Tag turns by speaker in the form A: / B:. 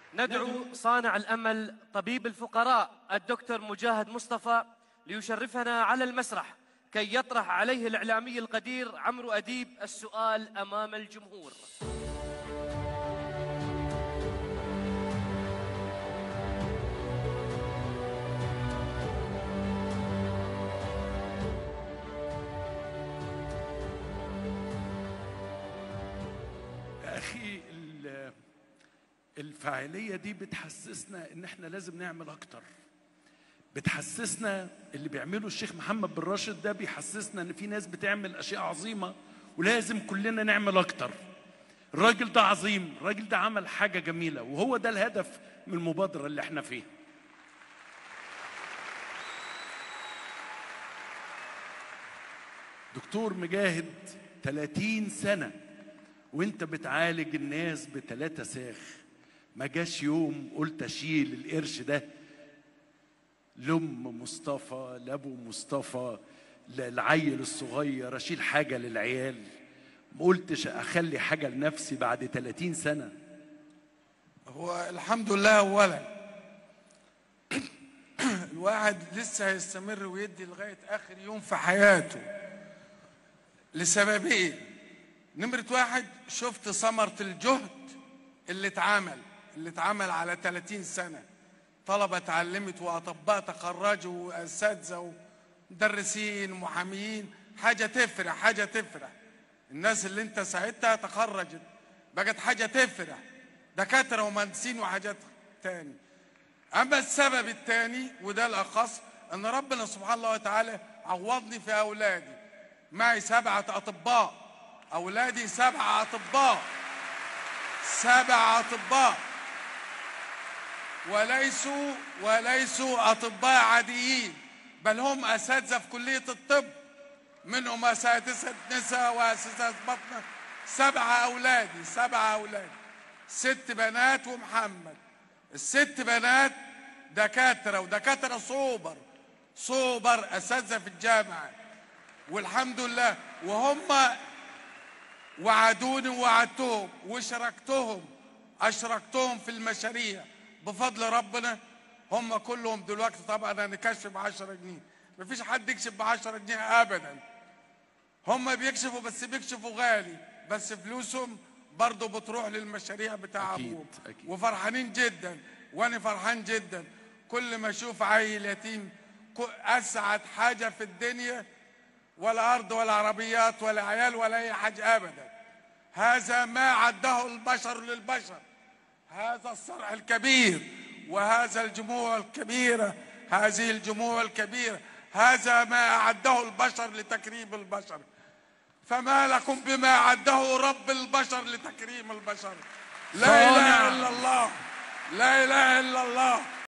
A: ندعو صانع الأمل طبيب الفقراء الدكتور مجاهد مصطفى ليشرفنا على المسرح كي يطرح عليه الإعلامي القدير عمرو أديب السؤال أمام الجمهور.
B: يا أخي الفاعلية دي بتحسسنا إن إحنا لازم نعمل أكتر. بتحسسنا اللي بيعمله الشيخ محمد بن راشد ده بيحسسنا إن في ناس بتعمل أشياء عظيمة ولازم كلنا نعمل أكتر. الراجل ده عظيم، الراجل ده عمل حاجة جميلة، وهو ده الهدف من المبادرة اللي إحنا فيها. دكتور مجاهد 30 سنة وانت بتعالج الناس ب3 ساخ. ما جاش يوم قلت اشيل القرش ده لأم مصطفى، لأبو مصطفى، للعيل الصغير، اشيل حاجة للعيال. ما قلتش اخلي حاجة لنفسي بعد 30 سنة.
C: هو الحمد لله اولا الواحد لسه هيستمر ويدي لغاية اخر يوم في حياته لسببين. نمرة واحد، شفت ثمرة الجهد اللي اتعمل على 30 سنة. طلبة اتعلمت وأطباء تخرجوا وأساتذة ومدرسين ومحاميين. حاجة تفرح. الناس اللي انت ساعدتها تخرجت بقت حاجة تفرح، دكاترة ومهندسين وحاجات تاني. أما السبب التاني وده الأخص، أن ربنا سبحانه وتعالى عوضني في أولادي. معي 7 أطباء، أولادي 7 أطباء، 7 أطباء، وليسوا أطباء عاديين، بل هم أساتذة في كلية الطب، منهم أساتذة نساء وأساتذة بطنة. 7 أولادي 6 بنات ومحمد. ال6 بنات دكاترة، ودكاترة صوبر أساتذة في الجامعة، والحمد لله. وهم وعدوني ووعدتهم واشركتهم في المشاريع بفضل ربنا. هم كلهم دلوقتي طبعا انا كشف ب10 جنيه، مفيش حد يكشف ب10 جنيه ابدا. هم بيكشفوا بس بيكشفوا غالي، بس فلوسهم برضه بتروح للمشاريع بتاع ابوهم. وفرحانين جدا، وانا فرحان جدا كل ما اشوف عيل يتيم. اسعد حاجه في الدنيا، ولا أرض ولا عربيات ولا عيال ولا أي حاجة أبدا. هذا ما عده البشر للبشر، هذا الصرح الكبير وهذا الجموع الكبيرة، هذه الجموع الكبيرة، هذا ما أعده البشر لتكريم البشر. فما لكم بما أعده رب البشر لتكريم البشر. لا إله إلا الله، لا إله إلا الله.